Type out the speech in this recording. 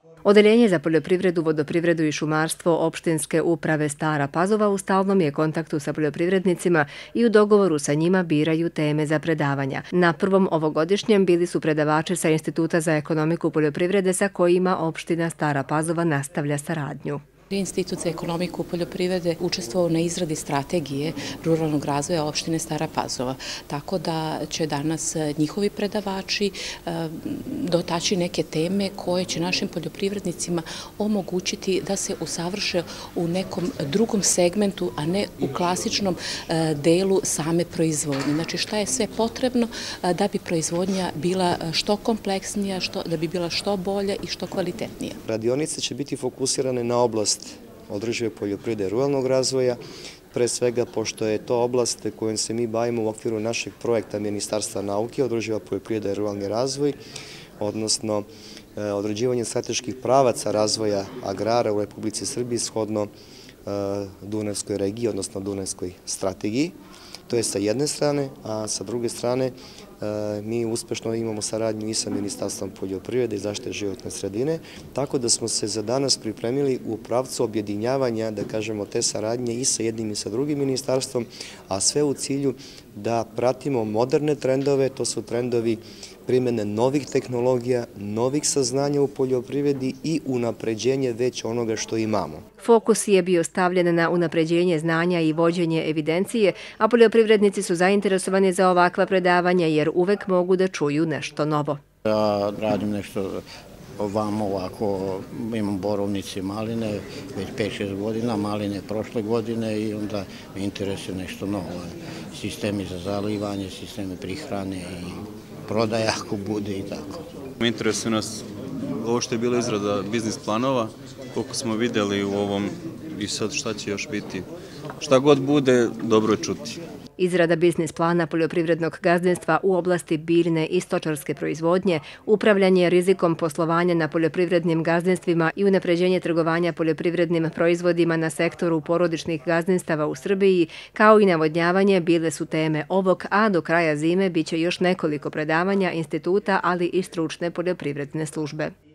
Odeljenje za poljoprivredu, vodoprivredu i šumarstvo opštinske uprave Stara Pazova u stalnom je kontaktu sa poljoprivrednicima i u dogovoru sa njima biraju teme za predavanja. Na prvom ovogodišnjem bili su predavači sa Instituta za ekonomiku poljoprivrede sa kojima opština Stara Pazova nastavlja saradnju. Institut za ekonomiku poljoprivrede učestvovao na izradi strategije ruralnog razvoja opštine Stara Pazova, tako da će danas njihovi predavači dotaći neke teme koje će našim poljoprivrednicima omogućiti da se usavrše u nekom drugom segmentu, a ne u klasičnom delu same proizvodnje. Znači šta je sve potrebno da bi proizvodnja bila što kompleksnija, da bi bila što bolja i što kvalitetnija. Radionice će biti fokusirane na oblast održive poljoprivrede i ruralnog razvoja, pre svega pošto je to oblast kojom se mi bavimo u okviru našeg projekta Ministarstva nauke, održiva poljoprivreda i ruralni razvoj, odnosno određivanje strateških pravaca razvoja agrara u Republici Srbiji shodno Dunavskoj regiji, odnosno Dunavskoj strategiji. To je sa jedne strane, a sa druge strane mi uspešno imamo saradnju i sa Ministarstvom poljoprivrede i zaštite životne sredine, tako da smo se za danas pripremili u pravcu objedinjavanja, da kažemo, te saradnje i sa jednim i sa drugim ministarstvom, a sve u cilju da pratimo moderne trendove, to su trendovi primjene novih tehnologija, novih saznanja u poljoprivredi i unapređenje već onoga što imamo. Fokus je bio stavljen na unapređenje znanja i vođenje evidencije, a poljoprivrednici su zainteresovani za ovakva predavanja jer uvek mogu da čuju nešto novo. Ja radim nešto ovamo ovako, imam borovnice i maline, već 5-6 godina, maline prošle godine i onda me interesuje nešto novo. Sistemi za zalivanje, sistemi prihrane i prodaja ako bude i tako. Interesuje nas ovo što je bila izrada biznis planova, koliko smo vidjeli u ovom i sad šta će još biti. Šta god bude, dobro je čuti. Izrada biznis plana poljoprivrednog gazdinstva u oblasti biljne i stočarske proizvodnje, upravljanje rizikom poslovanja na poljoprivrednim gazdinstvima i unapređenje trgovanja poljoprivrednim proizvodima na sektoru porodičnih gazdinstava u Srbiji, kao i navodnjavanje bile su teme ovog, a do kraja zime biće još nekoliko predavanja instituta, ali i stručne poljoprivredne službe.